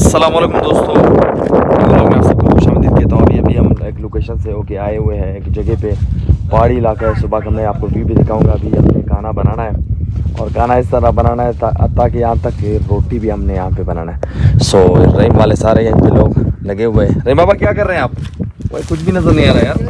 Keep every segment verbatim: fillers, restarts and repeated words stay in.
अस्सलाम वालेकुम दोस्तों, मैं आप सबको खुशामदीद कहता हूँ। अभी अभी हम एक लोकेशन से होके आए हुए हैं एक जगह पे, पहाड़ी इलाका है। सुबह का मैं आपको व्यू भी दिखाऊंगा। अभी हमने खाना बनाना है और खाना इस तरह बनाना है ता, ताकि यहाँ तक रोटी भी हमने यहाँ पे बनाना है। सो रहीम वाले सारे यहाँ पे लोग लगे हुए हैं। रहीम बाबा क्या कर रहे हैं आप? भाई कुछ भी नज़र नहीं आ रहा यार।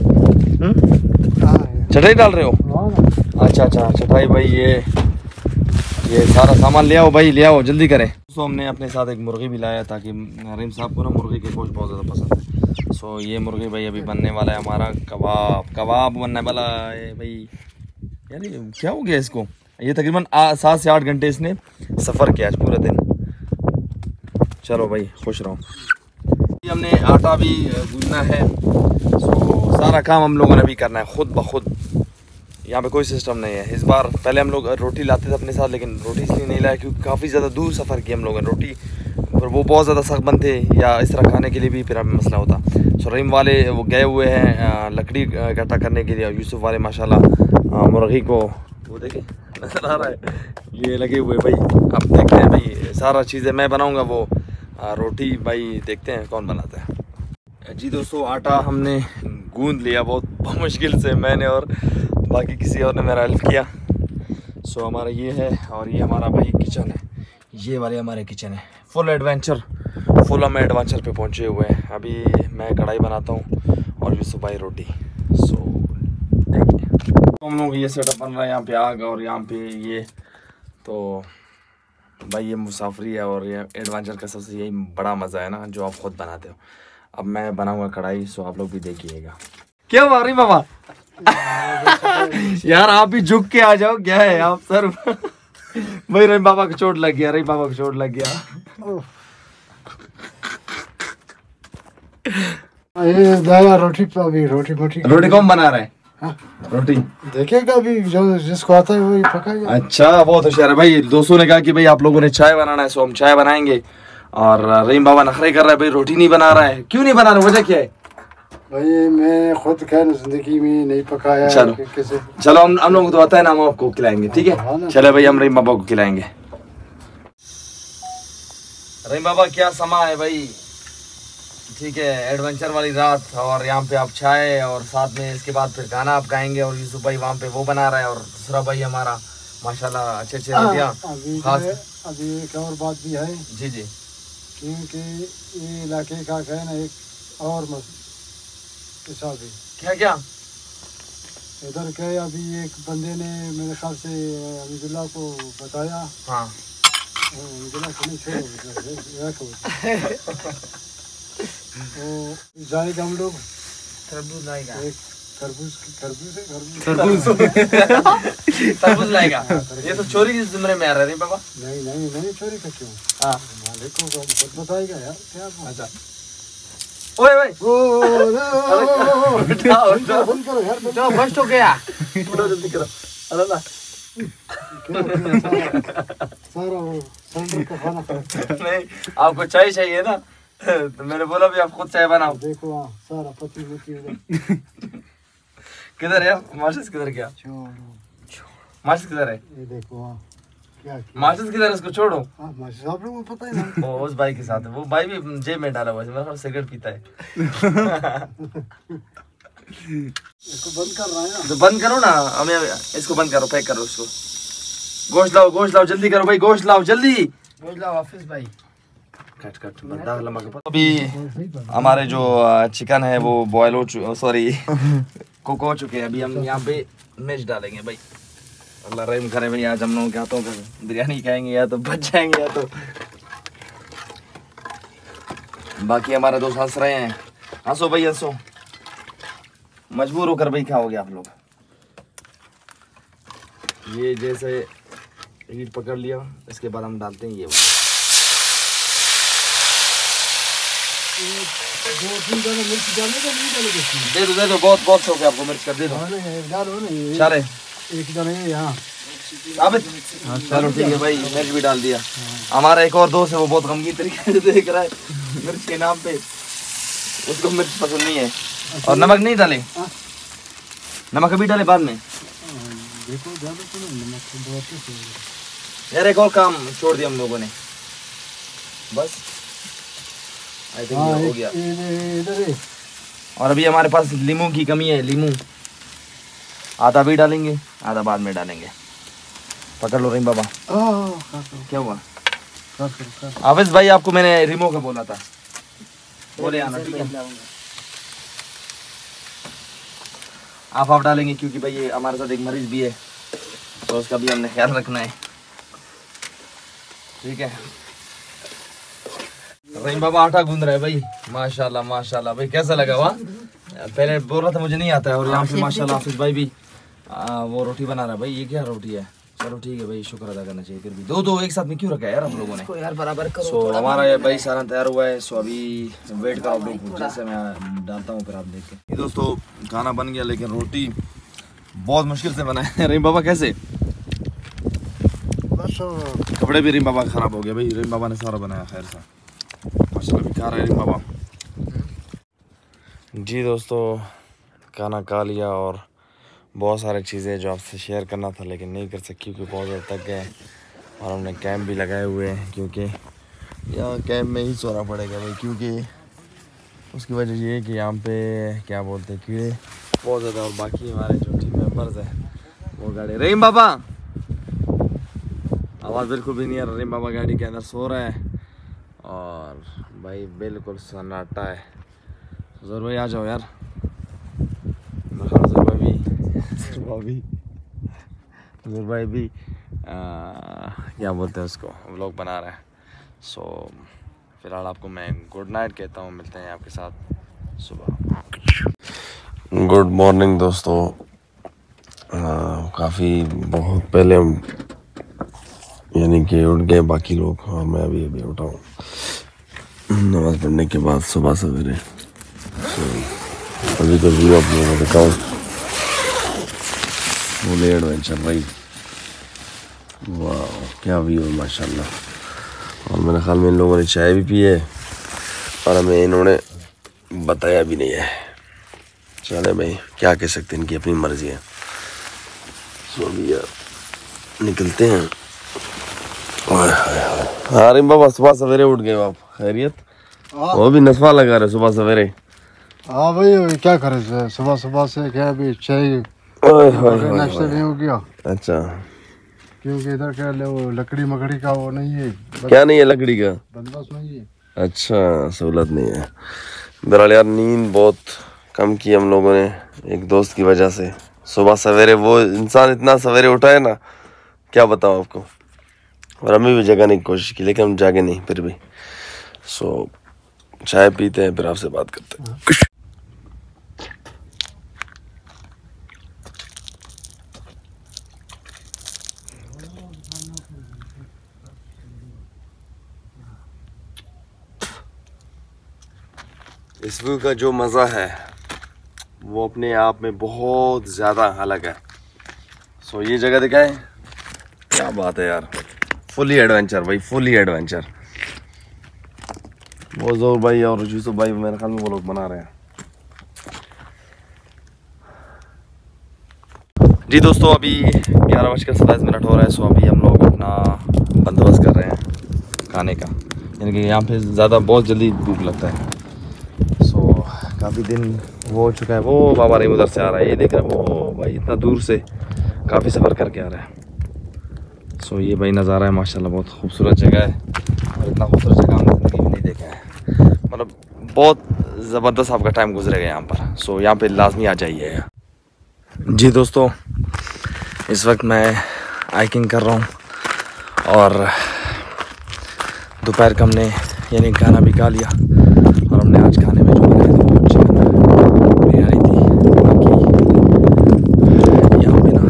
चटाई डाल रहे हो? अच्छा अच्छा चटाई भाई, ये ये सारा सामान ले आओ भाई, ले आओ जल्दी करें। सो हमने अपने साथ एक मुर्गी भी लाया ताकि रहीम साहब को ना मुर्गी के गोश्त बहुत ज़्यादा पसंद है। सो ये मुर्गी भाई अभी बनने वाला है हमारा कबाब कबाब बनने वाला है भाई। यार ये क्या हो गया इसको? ये तकरीबन सात से आठ घंटे इसने सफ़र किया आज पूरा दिन। चलो भाई खुश रहो। हमने आटा भी गूंदना है। सो सारा काम हम लोगों ने भी करना है खुद ब खुद। यहाँ पे कोई सिस्टम नहीं है। इस बार पहले हम लोग रोटी लाते थे अपने साथ, लेकिन रोटी इसलिए नहीं लाया क्योंकि काफ़ी ज़्यादा दूर सफ़र किया हम लोगों ने। रोटी पर वो बहुत ज़्यादा सख्त बनते या इस तरह खाने के लिए भी फिर हमें मसला होता। सो रहीम वाले वो गए हुए हैं लकड़ी इकट्ठा करने के लिए। यूसुफ वाले माशाल्लाह मुर्गी को वो देखे नज़र आ रहा है, ये लगे हुए भाई। आप देखते हैं भाई, सारा चीज़ें मैं बनाऊँगा, वो रोटी भाई देखते हैं कौन बनाता है। जी दोस्तों, आटा हमने गूंद लिया बहुत मुश्किल से, मैंने और बाकी किसी और ने मेरा हेल्प किया। सो हमारा ये है और ये हमारा भाई किचन है। ये वाले हमारे किचन है। फुल एडवेंचर फुल हम एडवेंचर पे पहुंचे हुए हैं। अभी मैं कढ़ाई बनाता हूँ और यूसुफ भाई रोटी। सो देखिए तो हम लोग ये सेटअप बन रहा है। यहाँ पे आग और यहाँ पे ये तो भाई ये मुसाफरी है और ये एडवेंचर का सबसे यही बड़ा मज़ा है ना, जो आप खुद बनाते हो। अब मैं बनाऊंगा कढ़ाई, सो आप लोग भी देखिएगा। क्या हुआ रही बाबा? यार आप भी झुक के आ जाओ, क्या है आप सर? भाई रही बाबा को चोट लग गया, रही बाबा को चोट लग गया। ये दाया रोटी पे अभी रोटी मोटी रोटी कौन बना रहा है? हाँ? रोटी देखेगा अभी, जो जिसको आता है वही पकाएगा। अच्छा बहुत होशियार है भाई। दोस्तों ने कहा कि भाई आप लोगों ने चाय बनाना है, सो हम चाय बनाएंगे। और रहीम बाबा नखरे कर रहा है भाई, रोटी नहीं बना रहा है। क्यों नहीं बना रहा, वजह क्या है? भाई मैं खुद खैर जिंदगी में नहीं पकाया। चलो कैसे चलो हम हम लोग तो आता है ना, हम आपको खिलाएंगे, ठीक है? चलो भाई हम रहीम बाबा को खिलाएंगे। रहीम बाबा क्या समा है भाई, ठीक है? एडवेंचर वाली रात और यहाँ पे आप चाय और साथ में इसके बाद फिर गाना आप गाएंगे। और यूसुफ भाई वहाँ पे वो बना रहा है और दूसरा भाई हमारा माशाल्लाह अच्छे अच्छे रोटियाँ। खास अभी एक और बात भी है जी जी, क्योंकि ये इलाके का है ना एक और हिसाब है। क्या क्या इधर के अभी एक बंदे ने मेरे ख्याल से अमीदुल्लाह को बताया। हाँ अमीदुल्लाह को नहीं छोड़ो, तो जाएगा हम लोग तरबूज लाएगा। एक तरबूज तरबूज है तरबूज तरबूज लाएगा। ये तो चोरी के ज़िम्मे में आ रहा है बाबा। नहीं नहीं नहीं चोरी का क्यों? हाँ मालिक को खुद बताएगा यार क्या। अच्छा ओए ओए ओ उठाओ उठाओ बंद करो यार, जो फर्स्ट हो गया उठाओ जल्दी करो। अरे ना सारा वो सैंडल का खाना नहीं, आपको चाय चाहिए ना, तो मैंने बोला भी आप खुद चाय बनाओ। देखो हाँ सारा पति पति किधर है मार्शस? किधर गया मार्शस? किधर है? ये देखो हाँ क्या मार्शस किधर है? उसको छोड़ो। हाँ मार्शस आप लोगों को पता है ना। वो उस भाई के साथ है, वो भाई भी जेब में डाला हुआ है, मेरा सिगरेट पीता है। इसको बंद कर रहा है ना, तो बंद करो ना, हमें इसको बंद करो, पैक करो उसको। गोश्त लाओ गोश्त लाओ जल्दी करो भाई, गोश्त लाओ जल्दी, गोश्त लाओ ऑफिस भाई। कट कट दाग लगा के। अभी हमारे जो चिकन है वो बॉयल हो चुके, सॉरी कुक हो चुके हैं। अभी हम यहाँ पे मिर्च डालेंगे भाई। अल्लाह रहम करे भाई, आज हम लोग क्या तो बिरयानी खाएंगे या तो बच जाएंगे या तो। बाकी हमारे दोस्त हंस रहे हैं। हंसो भाई हंसो, मजबूर होकर भाई खाओगे आप लोग। ये जैसे हीट पकड़ लिया, इसके बाद हम डालते हैं ये दो तीन दाना मिर्च डालने का नहीं डालेगा। दे दो दे दो, बहुत बहुत शौक है आपको मिर्च का, दे दो। डालो ना सारे एक दाना यहाँ। चलो ठीक है भाई, मिर्च भी डाल दिया। हमारा एक और दोस्त है, वो बहुत गमगीन तरीके से देख रहा है मिर्च के नाम पे, उसको मिर्च पसंद नहीं है। और नमक नहीं डाले? नमक अभी डाले बाद में। देखो ज्यादा तो नमक तो बहुत यार एक और काम छोड़ दिया हम लोगों ने, बस आई थिंक ये हो गया। इधर ही। और अभी हमारे पास लीमू की कमी है, लीमू आधा भी डालेंगे, आधा बाद में डालेंगे। पकड़ लो रहीम बाबा। क्या हुआ हाफिज भाई, आपको मैंने रिमो का बोला था, बोले आना, ठीक है। आप आप डालेंगे क्योंकि भाई ये हमारे साथ एक मरीज भी है, तो उसका भी हमने ख्याल रखना है, ठीक है। रहीम बाबा आटा गूंद रहा है भाई, माशाल्लाह माशाल्लाह। भाई कैसा लगा हुआ? पहले बोल रहा था मुझे नहीं आता है, और यहाँ पे माशाल्लाह हाफिज भाई भी आ, वो रोटी बना रहा है। भाई ये क्या रोटी है? चलो ठीक है भाई, शुक्र अदा करना चाहिए। फिर भी दो दो एक साथ में क्यों रखा है यार हम लोगों ने? यार बराबर करो। सो so, हमारा ये भाई सारा तैयार हुआ है। सो so, अभी वेट करो आप लोग, जैसे मैं डालता हूँ फिर आप देख के। ये दोस्तों खाना बन गया, लेकिन रोटी बहुत मुश्किल से बना है। रहीम बाबा कैसे? कपड़े भी रहीम बाबा खराब हो गया भाई, रहीम बाबा ने सारा बनाया खैर सा, माशाल्लाह। भी खा रहे हैं रहीम बाबा। जी दोस्तों खाना खा लिया, और बहुत सारी चीज़ें जो आपसे शेयर करना था लेकिन नहीं कर सकी क्योंकि बहुत ज़्यादा थक गए। और हमने कैंप भी लगाए हुए हैं, क्योंकि यहाँ कैंप में ही सोना पड़ेगा भाई, क्योंकि उसकी वजह ये है कि यहाँ पे क्या बोलते हैं कीड़े बहुत ज़्यादा। और बाकी हमारे जो टीम मेंबर्स हैं वो गाड़ी, रहीम बाबा आवाज़ बिल्कुल भी नहीं है, रहीम बाबा गाड़ी के अंदर सो रहा है, और भाई बिल्कुल सन्नाटा है। ज़रूर भाई आ जाओ यार, भाई ज़रूर भाई भी आ, क्या बोलते हैं उसको, व्लॉग बना रहा है। सो so, फिलहाल आपको मैं गुड नाइट कहता हूँ, मिलते हैं आपके साथ सुबह। गुड मॉर्निंग दोस्तों, काफ़ी बहुत पहले हम यानी कि उठ गए बाकी लोग, और मैं अभी अभी उठा हूँ नमाज़ पढ़ने के बाद सुबह सवेरे। so, अभी तो व्यू आप लोगों को दिखाऊँ, फुल एडवेंचर भाई, वाह क्या व्यू है माशाल्लाह। और मेरे ख्याल में इन लोगों ने चाय भी पी है, और हमें इन्होंने बताया भी नहीं है। चले भाई क्या कह सकते हैं, इनकी अपनी मर्जी है। सो अभी यार निकलते हैं। हाँ रहीम बाबा सुबह सवेरे उठ गए आप, खैरियत? वो भी नस्वा लगा रहे सुबह सवेरे। हाँ भाई क्या करे, सुबह सुबह से क्या अभी चाय नाश्ता नहीं हो गया। अच्छा, क्योंकि इधर क्या वो लकड़ी मकड़ी का वो नहीं है। क्या नहीं है लकड़ी का बंदोबस्त नहीं है। अच्छा सहूलत नहीं है। बहरहाल यार नींद बहुत कम की हम लोगों ने, एक दोस्त की वजह से। सुबह सवेरे वो इंसान इतना सवेरे उठा है ना, क्या बताऊँ आपको। और हमें भी जगाने की कोशिश की लेकिन हम जागे नहीं फिर भी। सो चाय पीते हैं फिर आपसे बात करते हैं। इस व्यू का जो मज़ा है वो अपने आप में बहुत ज़्यादा अलग है। सो ये जगह दिखाएं, क्या बात है यार, फुली एडवेंचर भाई, फुली एडवेंचर। वो जोर भाई और यूसुफ भाई मेरे ख्याल में वो लोग बना रहे हैं। जी दोस्तों अभी ग्यारह बजकर सत्ताईस मिनट हो रहा है। सो अभी हम लोग अपना बंदोबस्त कर रहे हैं खाने का, यानी कि यहाँ पे ज़्यादा बहुत जल्दी भूख लगता है। काफ़ी दिन वो हो चुका है। वो बाबा रहीम उधर से आ रहा है, ये देख रहे हैं वो भाई इतना दूर से काफ़ी सफ़र करके आ रहा है। सो ये भाई नज़ारा है माशाल्लाह, बहुत खूबसूरत जगह है, और इतना खूबसूरत जगह हमने ज़िंदगी में नहीं देखा है। मतलब बहुत ज़बरदस्त आपका टाइम गुजरेगा यहाँ पर। सो यहाँ पे लाजमी आ जाइए। जी दोस्तों इस वक्त मैं हाइकिंग कर रहा हूँ, और दोपहर का हमने यानी खाना भी खा लिया, और हमने आज खाने में जो बनाया था वो चिकन बिरयानी थी। बाकी यहाँ पे ना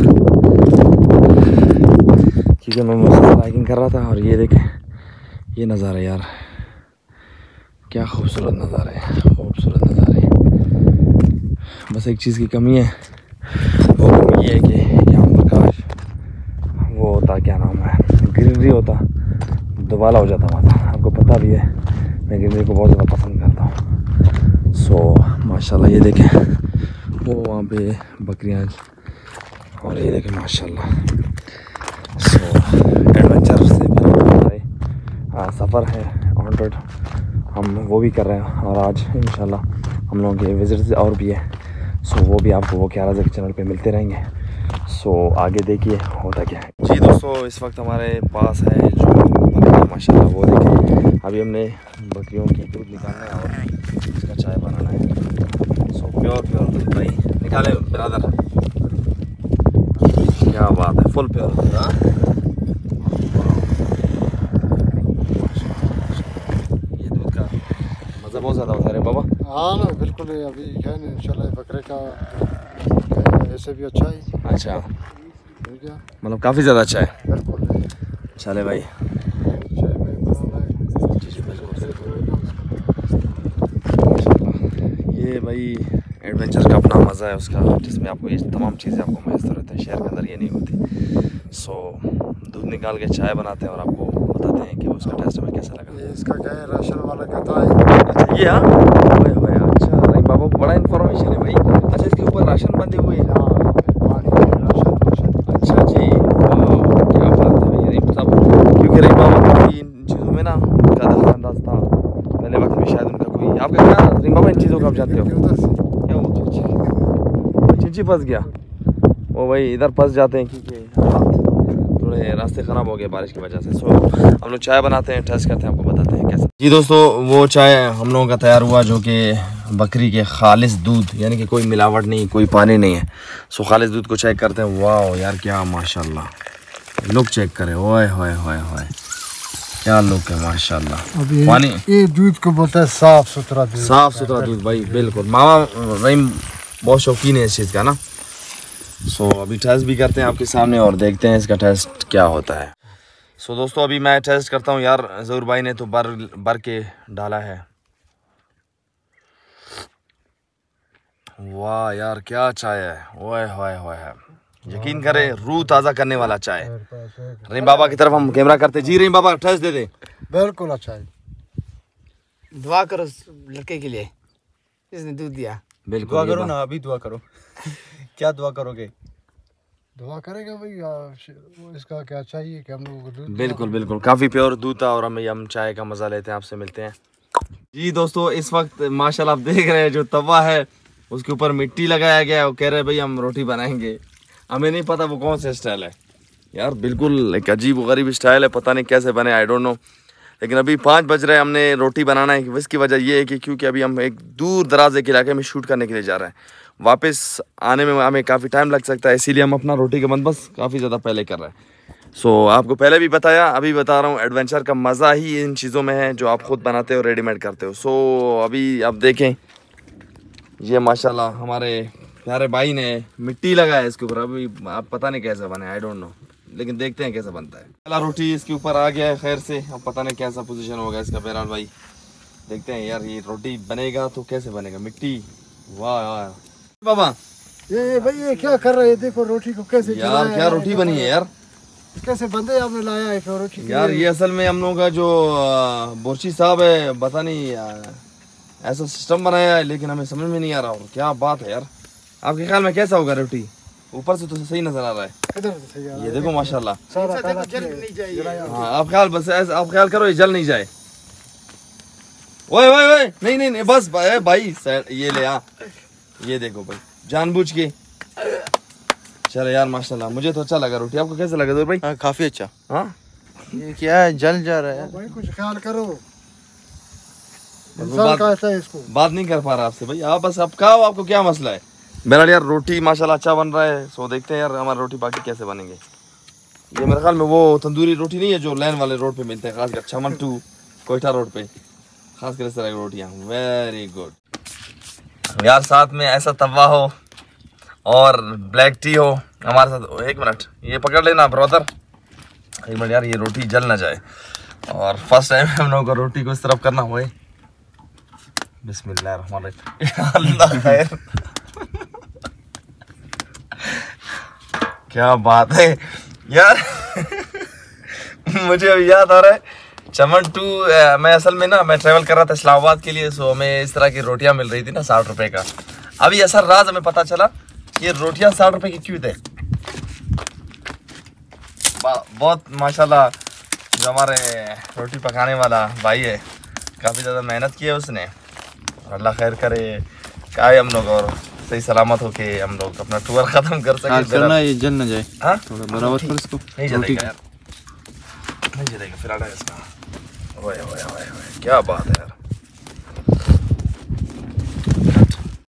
क्योंकि मैं मस्त हाइकिंग कर रहा था, और ये देखें ये नज़ारा यार, क्या खूबसूरत नज़ारे हैं, खूबसूरत नज़ारे। बस एक चीज़ की कमी है, वो कमी ये है कि यहाँ पर काश वो होता, क्या नाम है, ग्रीनरी होता, दुबाला हो जाता वहाँ। आपको पता भी है मैं ग्रीनरी को बहुत ज़्यादा पसंद करता हूँ। सो माशाल्लाह ये देखें वो वहाँ पे बकरियाँ, और ये देखें माशाल्लाह। सो एडवेंचर से भरा हमारे सफ़र है हंड्रेड हम वो भी कर रहे हैं और आज इंशाल्लाह हम लोगों के विजिट्स और भी है। सो वो भी आपको वो क्या के चैनल पे मिलते रहेंगे। सो आगे देखिए होता क्या है। जी दोस्तों, इस वक्त हमारे पास है जो बकरियाँ माशाल्लाह, वो देखिए अभी हमने बकरियों की दूध निकालना है और इसका चाय बनाना है। सो प्योर प्योर दूध भाई निकाले ब्रदर, क्या बात है, फुल प्योर दूध। हाँ ये दूध का मज़ा बहुत ज़्यादा होता है बाबा। हाँ ना बिल्कुल, अभी है ना इंशाल्लाह बकरे का ऐसे भी अच्छा है। अच्छा, मतलब काफ़ी ज़्यादा अच्छा है। बिल्कुल चले भाई, ये भाई एडवेंचर का अपना मज़ा है उसका, जिसमें आपको ये तमाम चीज़ें आपको मैसर रहता है, शहर के अंदर ये नहीं होती। सो दूध निकाल के चाय बनाते हैं और आपको बताते हैं कि उसका टेस्ट हमें कैसा लगा। ये इसका क्या है, राशन वाला कहता है। अच्छा ये, हाँ हुए हुए, अच्छा अरे बाबा को बड़ा इन्फॉर्मेशन है भाई। अच्छा इसके ऊपर राशन बंधे हुए हैं। हाँ पानी राशन राशन। अच्छा जी, क्या बात है भाई रहीम साहब, क्योंकि रहीम बाबा काफ़ी इन चीज़ों में ना उनका दखल अंदाज था पहले वक्त में, शायद उनका कोई आपका क्या रहीम बाबा इन चीज़ों को आप जानते हो उधर से क्या वो चिंची फंस गया वो भाई, इधर फंस जाते हैं क्योंकि थोड़े रास्ते ख़राब हो गए बारिश की वजह से। सो हम लोग चाय बनाते हैं, टेस्ट करते हैं, आपको बताते हैं कैसा। जी दोस्तों, वो चाय हम लोगों का तैयार हुआ जो कि बकरी के खालिस दूध, यानी कि कोई मिलावट नहीं, कोई पानी नहीं है। सो खालिस दूध को चेक करते हैं। वाह यार क्या माशाल्लाह, लुक चेक करें, ओए होए होए होए क्या लुक है माशाल्लाह। अभी पानी ये दूध को बोलते हैं साफ सुथरा दूध। साफ सुथरा दूध भाई, बिल्कुल। मामा रहीम बहुत शौकीन है इस चीज़ का ना। सो so, अभी टेस्ट भी करते हैं आपके सामने और देखते हैं इसका टेस्ट क्या होता है। सो so, दोस्तों अभी मैं टेस्ट करता हूँ यार। ज़हूर भाई ने तो बर बर के डाला है। वाह यार क्या चाय है, ओए होए होए है, यकीन करें रूह ताज़ा करने वाला चाय। रहीम बाबा की तरफ हम कैमरा करते। जी रहीम बाबा टेस्ट दे दे। बिल्कुल अच्छा है। दुआ करो लड़के के लिए, इसने दूध दिया। बिल्कुल दुआ करो ना, अभी दुआ करो। क्या दुआ करोगे? दुआ करेगा भाई, आ, इसका क्या चाहिए कि हम लोगों को दूध। बिल्कुल बिल्कुल, काफ़ी प्योर दूध था और हम हम चाय का मज़ा लेते हैं। आपसे मिलते हैं। जी दोस्तों, इस वक्त माशाल्लाह आप देख रहे हैं जो तवा है उसके ऊपर मिट्टी लगाया गया है। वो कह रहे हैं भाई हम रोटी बनाएंगे। हमें नहीं पता वो कौन सा स्टाइल है यार, बिल्कुल एक अजीब व गरीब स्टाइल है, पता नहीं कैसे बने, आई डोंट नो। लेकिन अभी पाँच बज रहे हैं, हमने रोटी बनाना है। इसकी वजह ये है कि क्योंकि अभी हम एक दूर दराज एक इलाके में शूट करने के लिए जा रहे हैं, वापस आने में हमें काफ़ी टाइम लग सकता है, इसीलिए हम अपना रोटी का बंदोबस्त काफ़ी ज़्यादा पहले कर रहे हैं। सो so, आपको पहले भी बताया, अभी बता रहा हूँ, एडवेंचर का मज़ा ही इन चीज़ों में है जो आप ख़ुद बनाते हो, रेडीमेड करते हो। सो so, अभी आप देखें, ये माशाल्लाह हमारे प्यारे भाई ने मिट्टी लगाया इसके ऊपर। अभी आप पता नहीं कैसा बने, आई डोंट नो, लेकिन देखते हैं कैसा बनता है। पहला रोटी इसके ऊपर आ गया है खैर से, अब पता नहीं कैसा पोजीशन होगा इसका। बहरहाल भाई देखते हैं यार, ये रोटी बनेगा तो कैसे बनेगा। मिट्टी, वाह वाह बाबा, ये ये भाई ये क्या कर रहे हैं, देखो रोटी को कैसे यार क्या रोटी बनी है यार, कैसे बंदे आपने लाया है रोटी। यार ये असल में हम लोगों का जो बोर्ची साहब है, पता नहीं ऐसा सिस्टम बनाया है, लेकिन हमें समझ में नहीं आ रहा। और क्या बात है यार, आपके ख्याल में कैसा होगा रोटी? ऊपर से तो सही नजर आ रहा है, ये देखो माशाल्लाह। हाँ आप ख्याल बस आप ख्याल करो ये जल नहीं जाए। ओए ओए ओए नहीं नहीं नहीं बस भाई, भाई ये ले आ, ये देखो भाई जानबूझ के। चलो यार माशाल्लाह, मुझे तो अच्छा लगा रोटी। आपको कैसा लगा भाई? हाँ काफी अच्छा। हाँ ये क्या है, जल जा रहा है भाई, कुछ ख्याल करो। बात, कहता है इसको बात नहीं कर पा रहा आपसे भाई। आप बस आप खाओ, आपको क्या मसला है? बहरहाल यार रोटी माशाल्लाह अच्छा बन रहा है। सो देखते हैं यार हमारी रोटी बाकी कैसे बनेंगे। ये मेरे ख्याल में वो तंदूरी रोटी नहीं है जो लैन वाले रोड पे मिलते हैं, खासकर चमन टू कोयटा रोड पे, खासकर इस तरह की रोटियाँ। वेरी गुड यार, साथ में ऐसा तवा हो और ब्लैक टी हो हमारे साथ। एक मिनट ये पकड़ लेना ब्रदर, एक मिनट यार, ये रोटी जल ना जाए। और फर्स्ट टाइम हम लोगों को रोटी को इस तरफ करना हुआ। बिस्मिल्लाह अल्लाह खैर। क्या बात है यार। मुझे अभी याद आ रहा है चमन टू, मैं असल में ना मैं ट्रैवल कर रहा था इस्लामाबाद के लिए। सो हमें इस तरह की रोटियां मिल रही थी ना साठ रुपए का। अभी असर राज हमें पता चला ये रोटियां साठ रुपए की क्यों थे। बहुत माशाल्लाह जो हमारे रोटी पकाने वाला भाई है, काफ़ी ज़्यादा मेहनत की है उसने। अल्लाह खैर करे, क्या है हम लोग और सही सलामत हो के हम लोग अपना टूर ख़त्म कर सके। करना ये जल न जाए। हाँ थोड़ा बराबर कर इसको। नहीं जलेगा यार, नहीं जलेगा फिर आड़ा इसका। ओए ओए ओए ओए क्या बात है यार।